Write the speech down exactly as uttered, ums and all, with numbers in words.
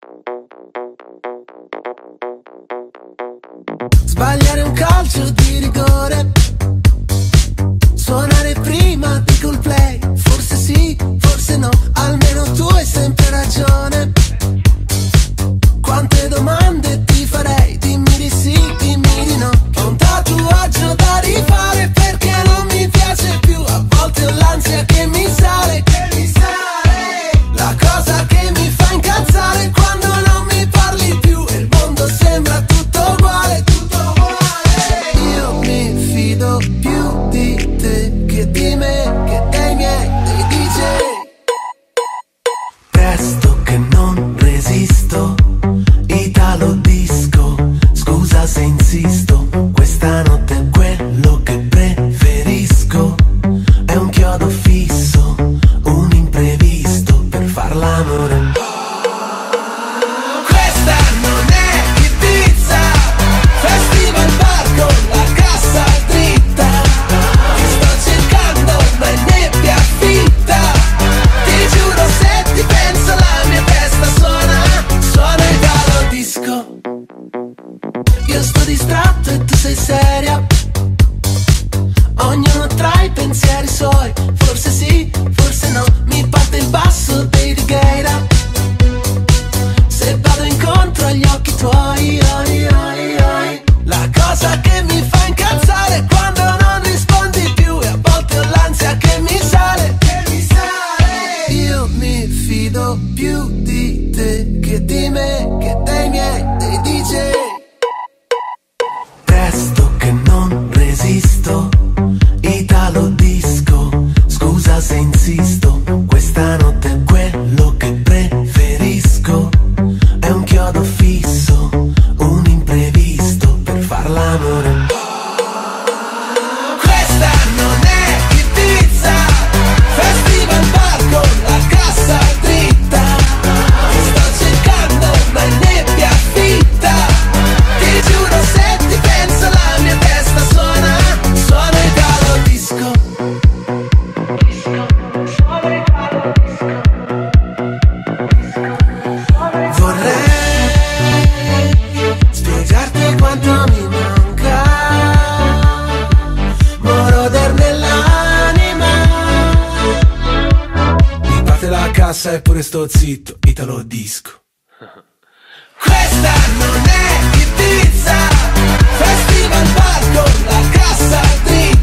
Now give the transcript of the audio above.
Sbagliare un calcio di rigore, suonare prima di Coldplay. Forse sì, forse no, almeno tu hai sempre ragione. Quante domande ti farei, dimmi di sì, dimmi di no. Ho un tatuaggio da rifare perché non mi piace più. A volte ho l'ansia che mi sale, che mi sale. La cosa che mi fa incazzare quando non mi parli più e il mondo sembra tutto uguale, tutto uguale. Io mi fido più di te che di me, che dei miei, dei D J. Presto che non resisto, Italo disco, scusa se insisto, questa notte è quello che preferisco. È un chiodo fisso, un imprevisto per far l'amore. Questa non è Ibiza, festival bar con la cassa dritta. Ti sto cercando ma è nebbia fitta. Ti giuro se ti penso la mia testa suona, suona Italo disco. Io sto distratto e tu sei seria, ognuno tra i pensieri suoi. Forse sì, forse no, mi parte il basso dei Righeira. Se vado incontro agli occhi tuoi, oi, oi, oi. La cosa che mi fa incazzare è quando non rispondi più e a volte ho l'ansia che mi sale, che mi sale. Io mi fido più di te che di me, che dei miei, dei D J. Presto che non resisto, Italo disco, scusa se insisto, questa notte è quello che preferisco. È un chiodo fisso, un imprevisto per far l'amore. Questa non è Ibiza, festival bar con la cassa dritta. Ti sto cercando ma è nebbia fitta. Ti giuro se ti penso la mia testa suona, suona Italo disco. Vorrei spiegarti quanto mi manca, moroder nell'anima. Mi parte la cassa e pure sto zitto, Italo disco. Questa non è Ibiza, festival bar con la cassa dritta.